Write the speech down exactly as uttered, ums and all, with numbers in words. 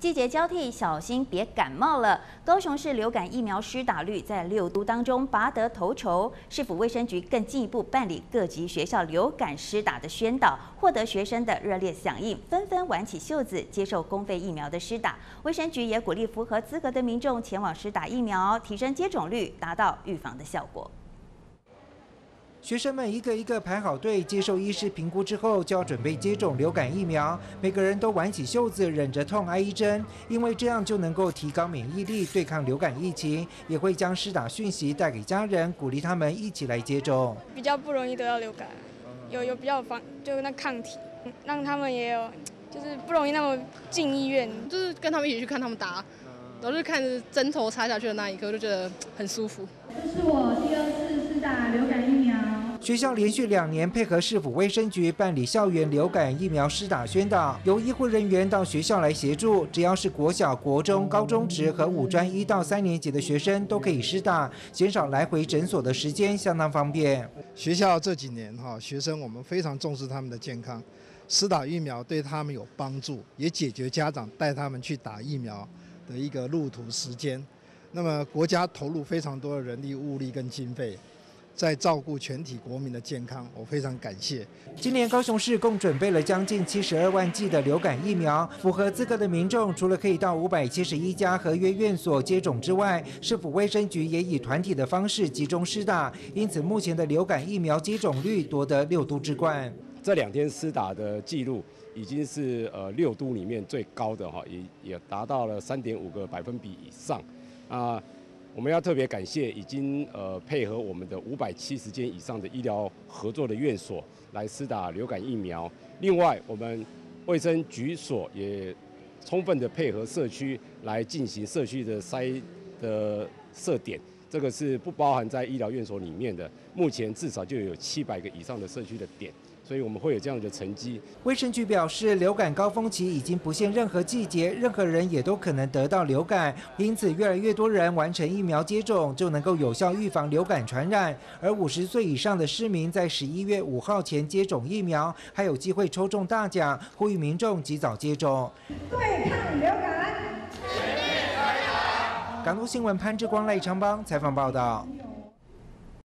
季节交替，小心别感冒了。高雄市流感疫苗施打率在六都当中拔得头筹，市府卫生局更进一步办理各级学校流感施打的宣导，获得学生的热烈响应，纷纷挽起袖子接受公费疫苗的施打。卫生局也鼓励符合资格的民众前往施打疫苗，提升接种率，达到预防的效果。 学生们一个一个排好队，接受医师评估之后，就要准备接种流感疫苗。每个人都挽起袖子，忍着痛挨一针，因为这样就能够提高免疫力，对抗流感疫情。也会将施打讯息带给家人，鼓励他们一起来接种。 比较不容易得到流感，有有比较防，就那抗体，让他们也有，就是不容易那么进医院。 就是跟他们一起去看他们打，然后就看着针头插下去的那一刻，就觉得很舒服。 这是我第二次施打流感疫苗。 学校连续两年配合市府卫生局办理校园流感疫苗施打宣导，由医护人员到学校来协助，只要是国小、国中、高中职和五专一到三年级的学生都可以施打，减少来回诊所的时间，相当方便。 学校这几年哈，学生我们非常重视他们的健康，施打疫苗对他们有帮助，也解决家长带他们去打疫苗的一个路途时间。那么国家投入非常多的人力、物力跟经费。 在照顾全体国民的健康，我非常感谢。 今年高雄市共准备了将近七十二万剂的流感疫苗，符合资格的民众除了可以到五百七十一家合约院所接种之外，市府卫生局也以团体的方式集中施打，因此目前的流感疫苗接种率夺得六都之冠。 这两天施打的记录已经是呃六都里面最高的哈，也也达到了三点五个百分比以上啊。 我们要特别感谢已经呃配合我们的五百七十间以上的医疗合作的院所来施打流感疫苗。另外，我们卫生局所也充分的配合社区来进行社区的筛的设点，这个是不包含在医疗院所里面的。目前至少就有七百个以上的社区的点。 所以我们会有这样的成绩。 卫生局表示，流感高峰期已经不限任何季节，任何人也都可能得到流感，因此越来越多人完成疫苗接种，就能够有效预防流感传染。而五十岁以上的市民在十一月五号前接种疫苗，还有机会抽中大奖，呼吁民众及早接种。 对抗流感， 港都新闻潘志光、赖昌邦采访报道。